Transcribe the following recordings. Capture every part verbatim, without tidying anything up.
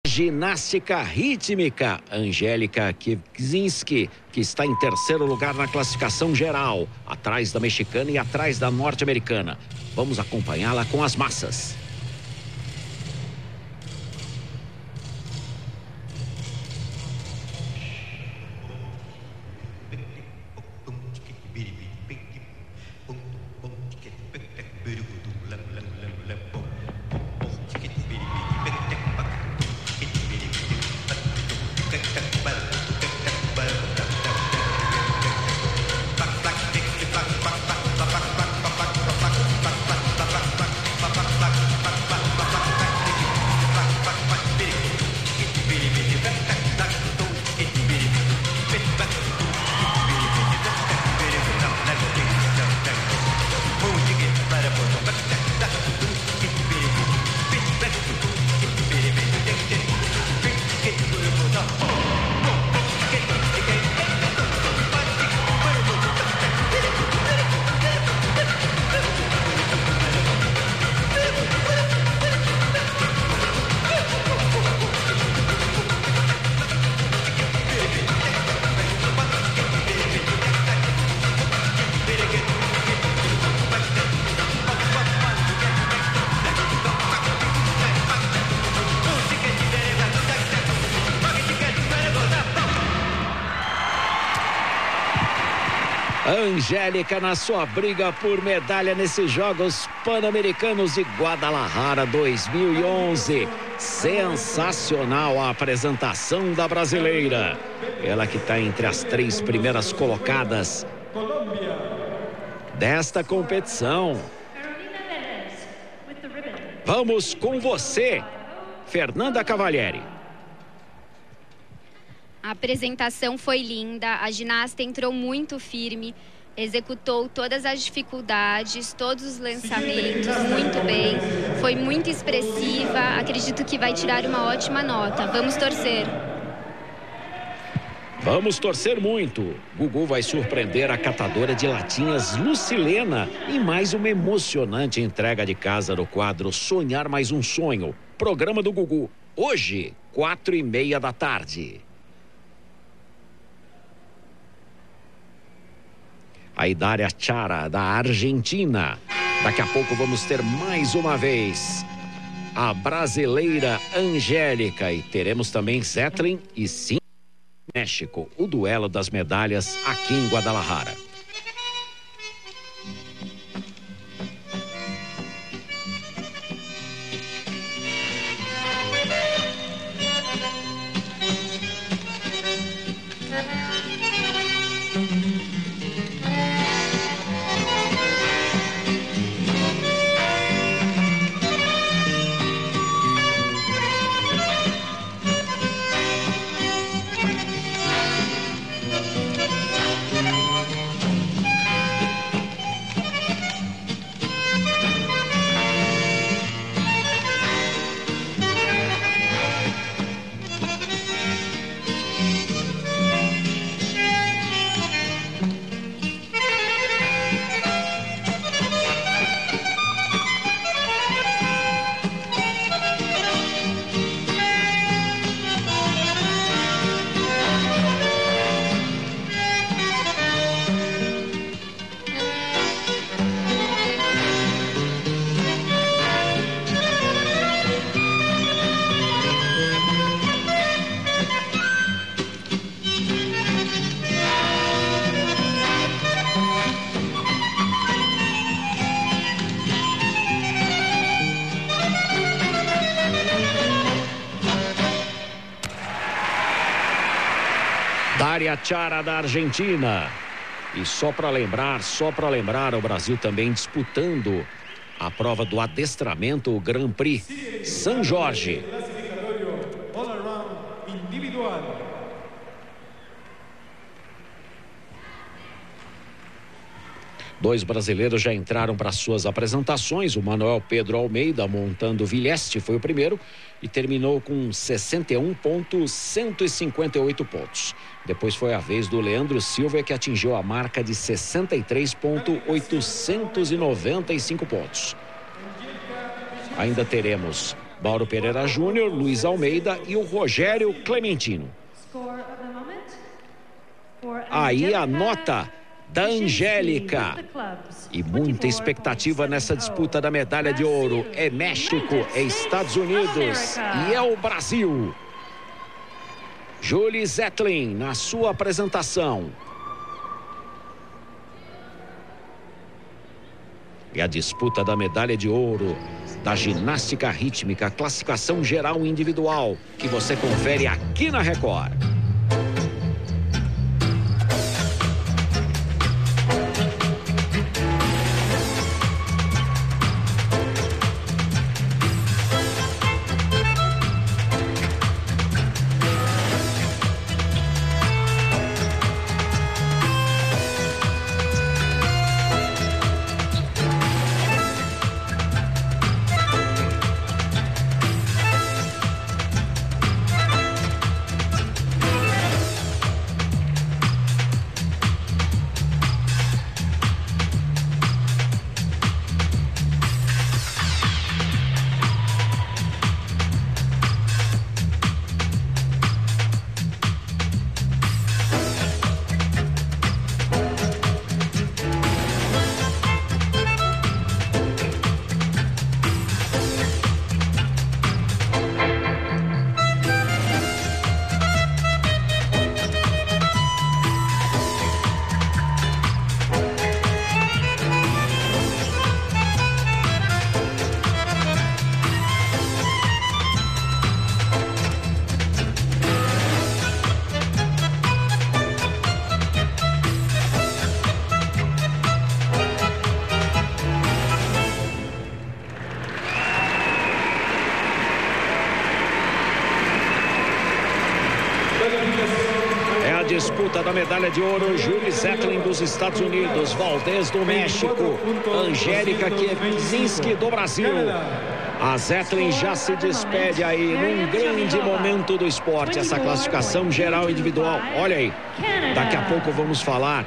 Ginástica rítmica, Angélica Kivzinski, que está em terceiro lugar na classificação geral, atrás da mexicana e atrás da norte-americana. Vamos acompanhá-la com as massas. Angélica na sua briga por medalha nesses Jogos Pan-Americanos de Guadalajara dois mil e onze. Sensacional a apresentação da brasileira. Ela que está entre as três primeiras colocadas desta competição. Vamos com você, Fernanda Cavalieri. A apresentação foi linda, a ginasta entrou muito firme, executou todas as dificuldades, todos os lançamentos muito bem, foi muito expressiva, acredito que vai tirar uma ótima nota. Vamos torcer. Vamos torcer muito. Gugu vai surpreender a catadora de latinhas Lucilena em mais uma emocionante entrega de casa no quadro Sonhar Mais um Sonho. Programa do Gugu, hoje, quatro e meia da tarde. A Idária Chara, da Argentina. Daqui a pouco vamos ter mais uma vez a brasileira Angélica. E teremos também Zetlin e sim, México. O duelo das medalhas aqui em Guadalajara. Idária Chara, da Argentina. E só para lembrar, só para lembrar, o Brasil também disputando a prova do adestramento, o Grand Prix São Jorge. Dois brasileiros já entraram para suas apresentações. O Manuel Pedro Almeida, montando o Vilheste, foi o primeiro e terminou com sessenta e um vírgula cento e cinquenta e oito pontos. Depois foi a vez do Leandro Silva, que atingiu a marca de sessenta e três vírgula oitocentos e noventa e cinco pontos. Ainda teremos Mauro Pereira Júnior, Luiz Almeida e o Rogério Clementino. Aí a nota da Angélica. E muita expectativa nessa disputa da medalha de ouro. É México, é Estados Unidos e é o Brasil. Julie Zetlin na sua apresentação. E a disputa da medalha de ouro da ginástica rítmica, classificação geral individual, que você confere aqui na Record. Disputa da medalha de ouro, Julie Zetlin dos Estados Unidos, Valdez do México, Angélica Kiewiczynski do Brasil. A Zetlin já se despede aí num grande momento do esporte, essa classificação geral individual. Olha aí, daqui a pouco vamos falar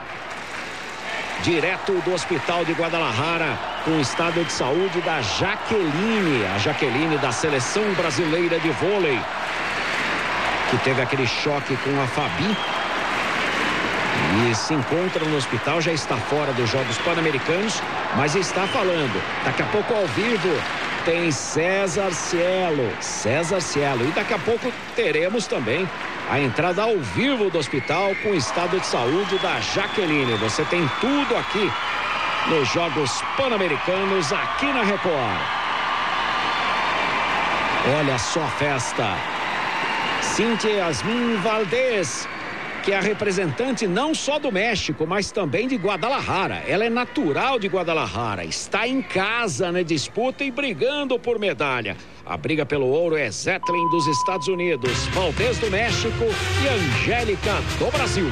direto do Hospital de Guadalajara com o estado de saúde da Jaqueline, a Jaqueline da Seleção Brasileira de Vôlei, que teve aquele choque com a Fabi e se encontra no hospital, já está fora dos Jogos Pan-Americanos, mas está falando. Daqui a pouco ao vivo tem César Cielo, César Cielo, e daqui a pouco teremos também a entrada ao vivo do hospital com o estado de saúde da Jaqueline. Você tem tudo aqui nos Jogos Pan-Americanos, aqui na Record. Olha só a festa. Cíntia Yasmin Valdez, que é a representante não só do México, mas também de Guadalajara. Ela é natural de Guadalajara, está em casa na disputa e brigando por medalha. A briga pelo ouro é Zetlin dos Estados Unidos, Valdez do México e Angélica do Brasil.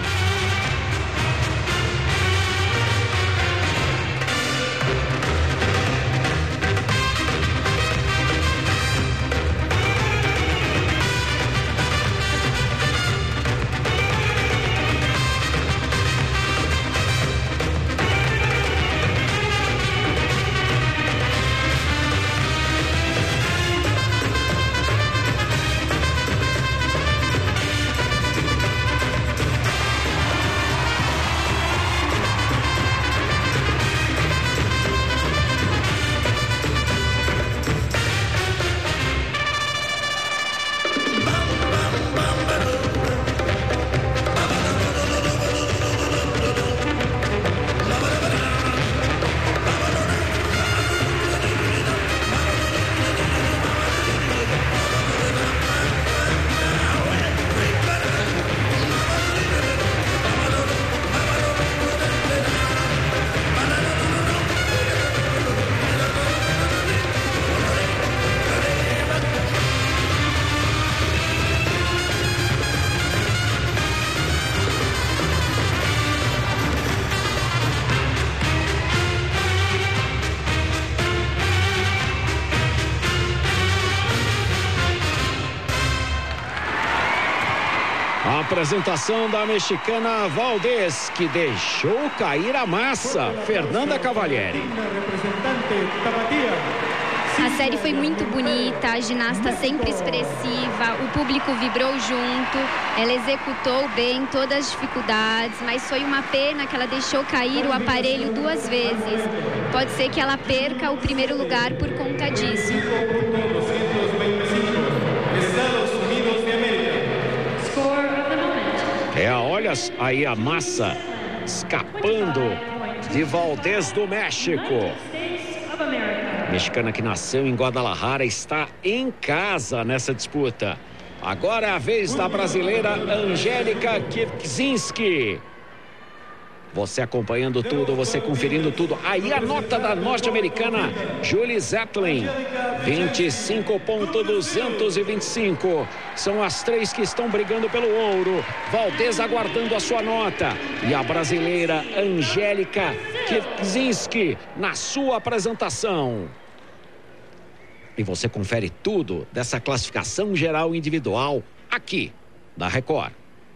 A apresentação da mexicana Valdez, que deixou cair a massa. Fernanda Cavalieri. A série foi muito bonita, a ginasta sempre expressiva, o público vibrou junto, ela executou bem todas as dificuldades, mas foi uma pena que ela deixou cair o aparelho duas vezes. Pode ser que ela perca o primeiro lugar por conta disso. É, olha aí a massa escapando de Valdez do México. Mexicana que nasceu em Guadalajara está em casa nessa disputa. Agora é a vez da brasileira Angélica Kipczynski. Você acompanhando tudo, você conferindo tudo. Aí a nota da norte-americana Julie Zetlin, vinte e cinco ponto duzentos e vinte e cinco. São as três que estão brigando pelo ouro. Valdez aguardando a sua nota. E a brasileira Angélica Kipczynski na sua apresentação. E você confere tudo dessa classificação geral individual aqui da Record.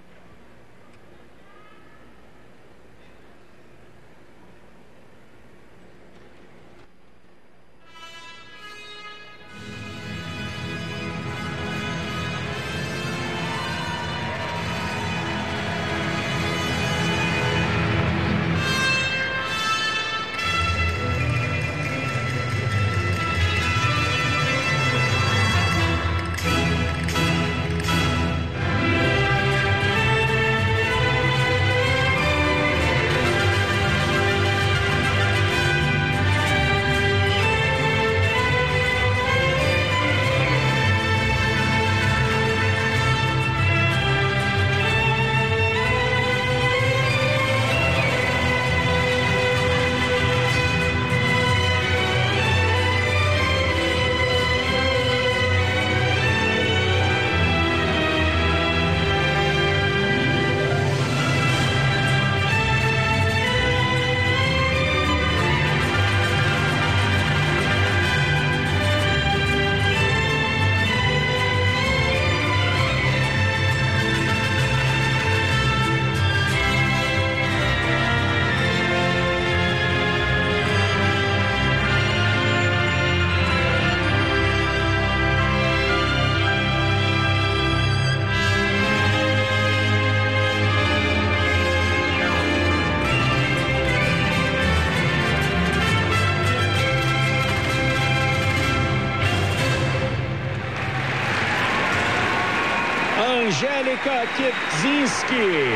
Angélica Kipczynski.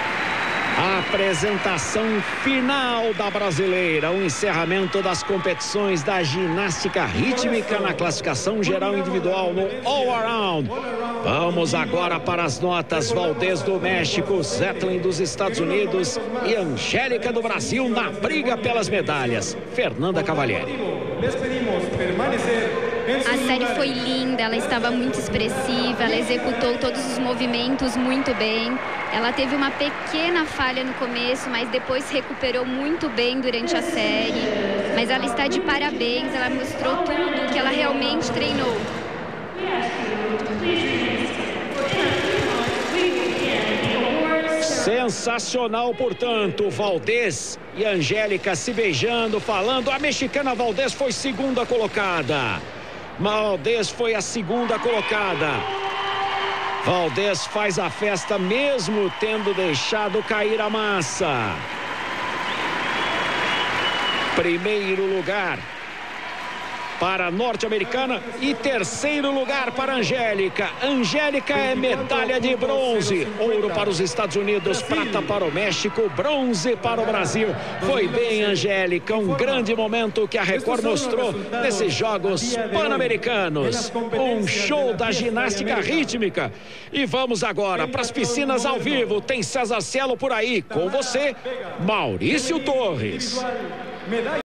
A apresentação final da brasileira, o encerramento das competições da ginástica rítmica na classificação geral individual no All Around. Vamos agora para as notas. Valdez do México, Zetlin dos Estados Unidos e Angélica do Brasil na briga pelas medalhas. Fernanda Cavalieri. A série foi linda, ela estava muito expressiva, ela executou todos os movimentos muito bem. Ela teve uma pequena falha no começo, mas depois recuperou muito bem durante a série. Mas ela está de parabéns, ela mostrou tudo que ela realmente treinou. Sensacional, portanto, Valdez e Angélica se beijando, falando. A mexicana Valdez foi segunda colocada. Valdez foi a segunda colocada. Valdez faz a festa mesmo tendo deixado cair a massa. Primeiro lugar para a norte-americana e terceiro lugar para a Angélica. Angélica é medalha de bronze. Ouro para os Estados Unidos, prata para o México, bronze para o Brasil. Foi bem, Angélica. Um grande momento que a Record mostrou nesses Jogos Pan-Americanos. Um show da ginástica rítmica. E vamos agora para as piscinas ao vivo. Tem César Cielo por aí. Com você, Maurício Torres.